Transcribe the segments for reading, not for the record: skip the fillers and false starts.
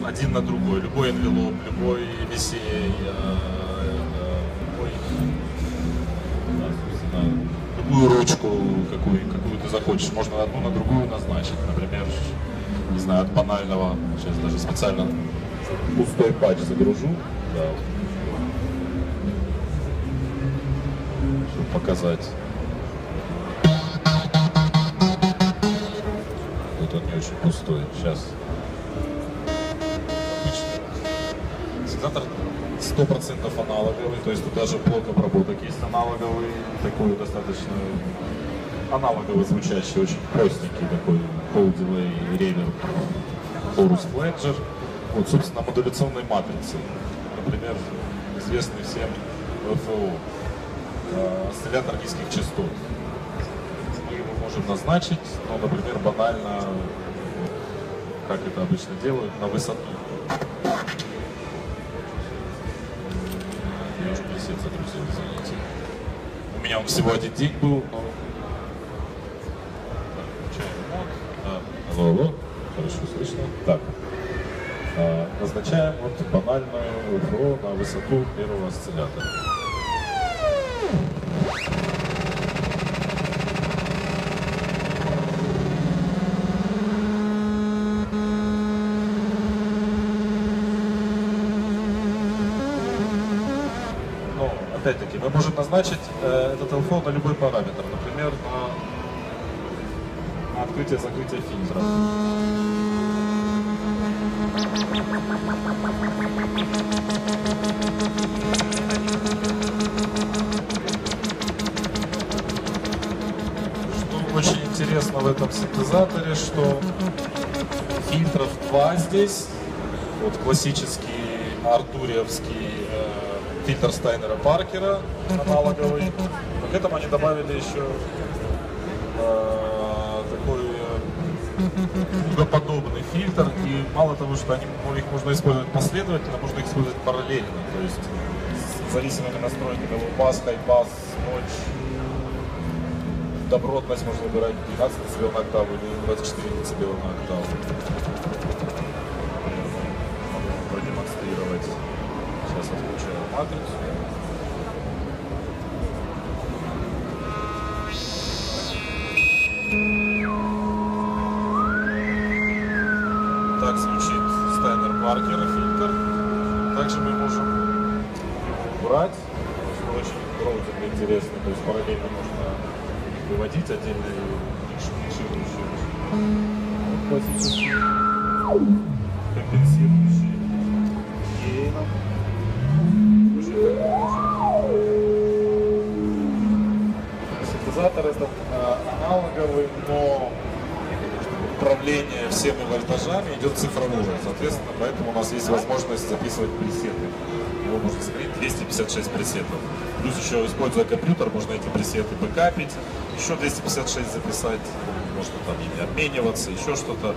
один на другой. Любой envelope, любой VCA, любую ручку, какую ты захочешь, можно одну на другую назначить. Например, не знаю, от банального, сейчас даже специально пустой патч загружу, да, чтобы показать. Вот он не очень пустой. Сейчас. Синтезатор 100% аналоговый, то есть тут даже блок обработок есть аналоговый, такой достаточно аналоговый звучащий, очень простенький такой Hall Delay Reverb Chorus Flanger. Вот, собственно, модуляционной матрицы. Например, известный всем ЛФО, осциллятор низких частот. Мы его можем назначить, ну, например, банально, как это обычно делают, на высоту. Я уже пресет загрузил, извините. У меня он всего один день был, но... Алло, хорошо слышно. Так, назначаем вот банальную УФО на высоту первого осциллятора. Но, опять-таки, мы можем назначить этот ЛФО на любой параметр, например, на открытие-закрытие фильтра. Что очень интересно в этом синтезаторе, что фильтров 2 здесь. Вот классический артуриевский фильтр Стайнера Паркера аналоговый. Но к этому они добавили еще такой кругоподобный фильтр, и мало того, что их можно использовать последовательно, можно их использовать параллельно, то есть с зависимыми настройками low-pass, high-pass, notch, добротность можно выбирать 12 дБ на октаву или 24 дБ на октаву. Могу продемонстрировать. Сейчас отключаю матрицу. Так звучит Стайнер Паркер фильтр. Также мы можем брать, что очень роутинг интересный, то есть параллельно можно выводить отдельные микширующие, классические, компенсирующие гейном. Синтезатор этот аналоговый, но управление всеми вольтажами идет цифровое, соответственно, поэтому у нас есть возможность записывать пресеты. Его можно смотреть 256 пресетов. Плюс еще, используя компьютер, можно эти пресеты бэкапить, еще 256 записать, можно там ими обмениваться, еще что-то.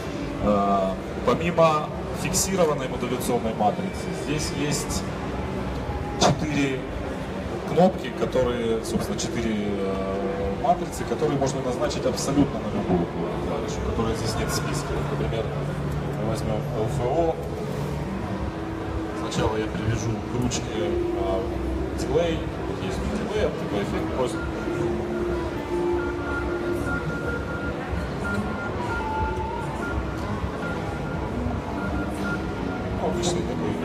Помимо фиксированной модуляционной матрицы, здесь есть 4 кнопки, которые, собственно, 4 матрицы, которые можно назначить абсолютно на любую клавишу, которая здесь нет в списке. Например, мы возьмем LFO. Сначала я привяжу к ручке дилей. Вот есть дилей, такой эффект просто. Обычный такой.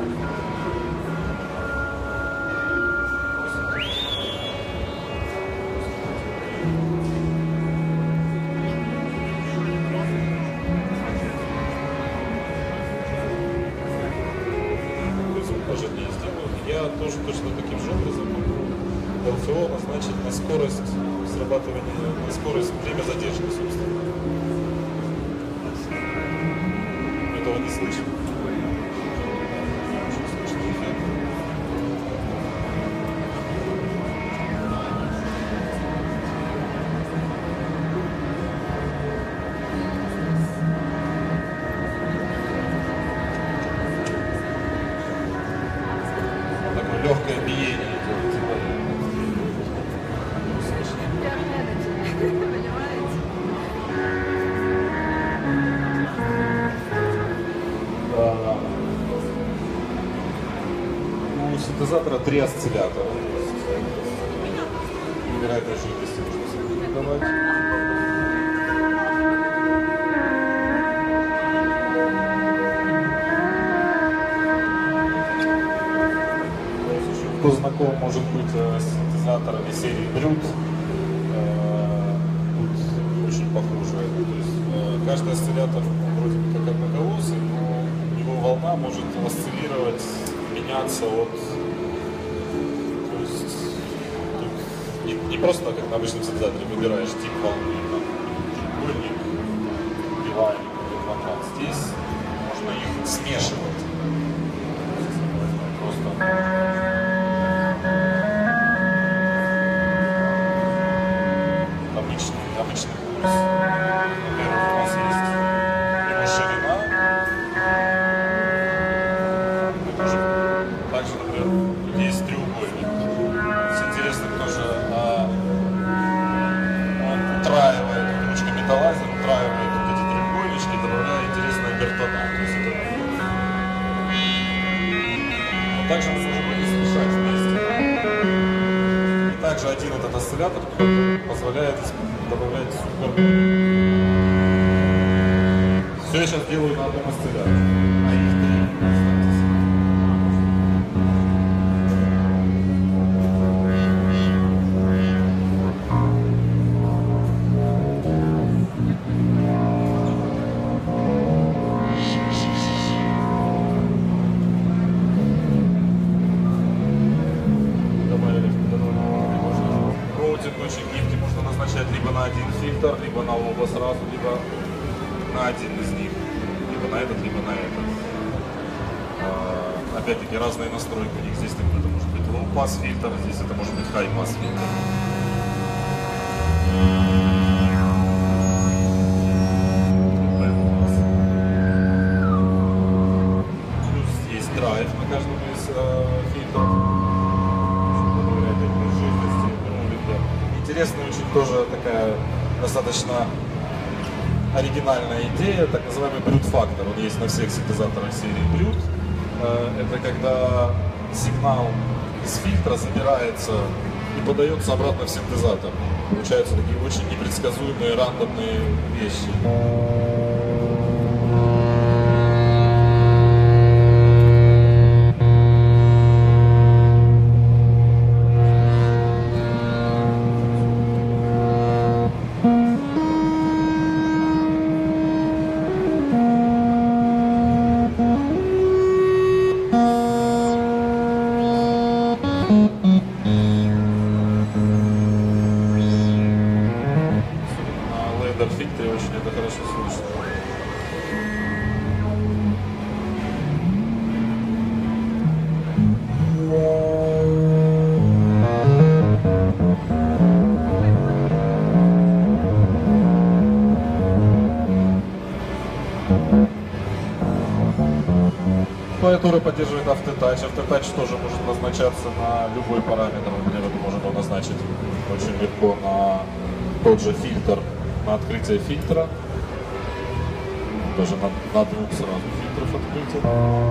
Я тоже точно таким же образом могу ЛФО назначить на скорость срабатывания, на скорость время задержки, собственно. Этого не слышно. Очень слышный эффект. Легкое биение идет. синтезатора 3 осциллятора. Невероятной жидкости нужно давать. Кто знаком, может быть, с синтезаторами серии Brute, тут очень похоже. То есть, каждый осциллятор вроде бы как одноголосый, но у него волна может осциллировать, меняться от... То есть, тут не просто как на обычном синтезаторе выбираешь тип волны, там, треугольник, пила или квадрат. Здесь можно их смешивать. Просто... Обычный курс. Во-первых, у нас есть его ширина. Также, например, есть треугольник. Интересно тоже, он утраивает, ручка металлайзер утраивает вот эти треугольнички, добавляя интересные обертона. То есть это... Но также мы можем их смешать вместе. И также один этот осциллятор позволяет добавлять субгармонию. Все я сейчас делаю на одном осцилляторе, а их 3. Очень гибкий, можно назначать либо на один фильтр, либо на оба сразу, либо на один из них, либо на этот, либо на этот. Опять-таки разные настройки у них. Здесь это может быть low-pass фильтр, здесь это может быть high-pass фильтр. Плюс есть драйв на каждом из фильтров. Интересная очень тоже такая достаточно оригинальная идея, так называемый Brute Factor. Он есть на всех синтезаторах серии Brute. Это когда сигнал из фильтра забирается и подается обратно в синтезатор. Получаются такие очень непредсказуемые рандомные вещи. Фильтре очень это хорошо слышно. Клавиатура поддерживает автотач. Автотач тоже может назначаться на любой параметр. Например, это можно назначить очень легко на тот же фильтр, на открытие фильтра. Даже на двух сразу фильтров открытия.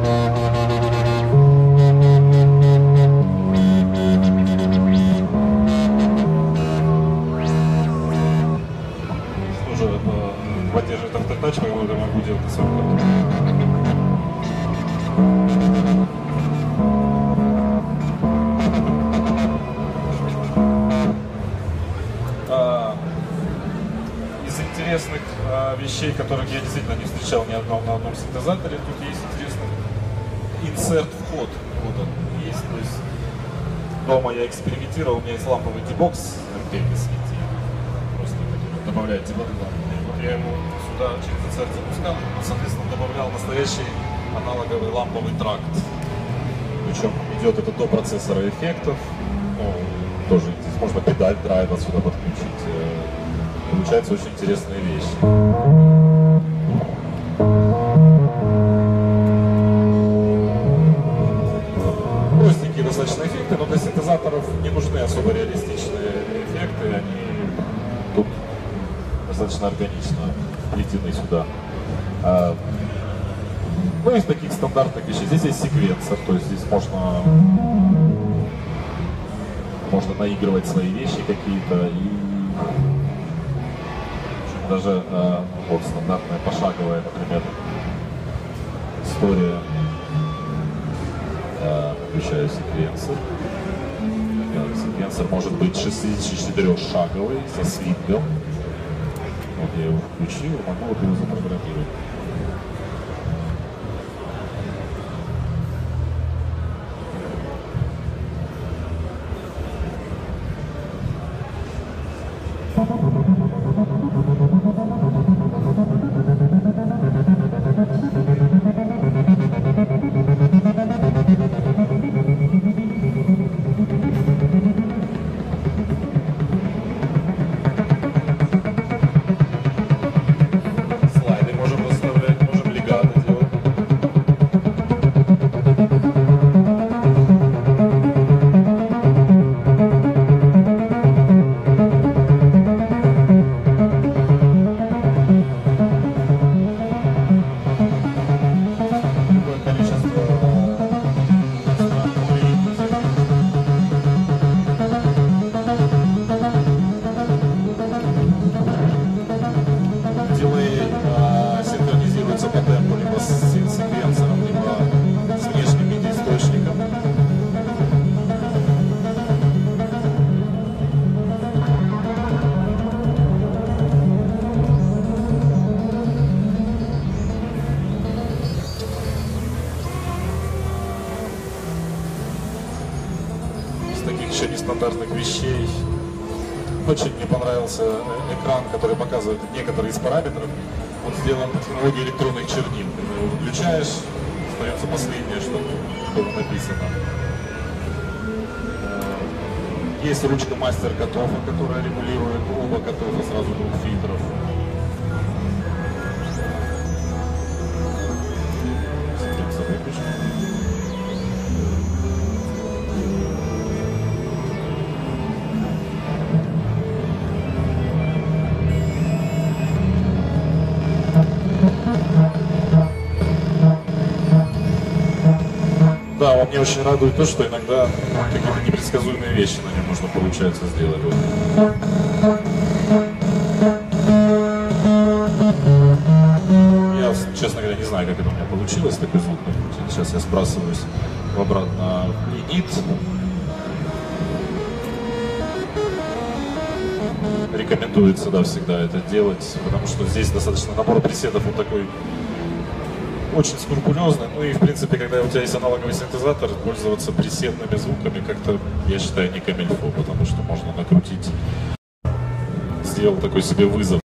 Тоже поддерживает автотач, поэтому я могу делать сам. Из интересных вещей, которых я действительно не встречал ни одного на одном синтезаторе, тут есть интересный инсерт-вход. Вот он есть. То есть дома я экспериментировал, у меня есть ламповый дебокс RPM свети. Просто добавляете воды ламповые. Вот я ему сюда через инсерт запускал, соответственно, добавлял настоящий аналоговый ламповый тракт. Причем идет это до процессора эффектов. Ну, тоже здесь можно педаль драйва сюда подключить. Получаются очень интересные вещи. Простенькие достаточно эффекты, но для синтезаторов не нужны особо реалистичные эффекты. Они тут достаточно органично введены сюда. Ну, из таких стандартных вещей. Здесь есть секвенсор, то есть здесь можно наигрывать свои вещи какие-то и даже вот стандартная пошаговая, например, история. Включаю секвенсор. Секвенсор может быть 64-шаговый со свингом. Вот я его включил, могу вот его запрограммировать. Слайды можем расставлять, можем легато делать. Синхронизируется по темпу либо с секвенсором, либо с внешним MIDI-источником. Из таких еще нестандартных вещей очень мне понравился экран, который показывает некоторые из параметров. Он сделан по технологии электронных чернил. Когда его выключаешь, остается последнее, что было написано. Есть ручка мастер катофа, которая регулирует оба катофа сразу двух фильтров. Да, он мне очень радует то, что иногда какие-то непредсказуемые вещи на нем можно получается сделать. Я, честно говоря, не знаю, как это у меня получилось, такой звук накрутить. Сейчас я сбрасываюсь обратно в инит. Рекомендуется, да, всегда это делать, потому что здесь достаточно набор пресетов вот такой очень скрупулезный. Ну и в принципе, когда у тебя есть аналоговый синтезатор, пользоваться пресетными звуками как-то, я считаю, не камильфо, потому что можно накрутить. Сделал такой себе вызов.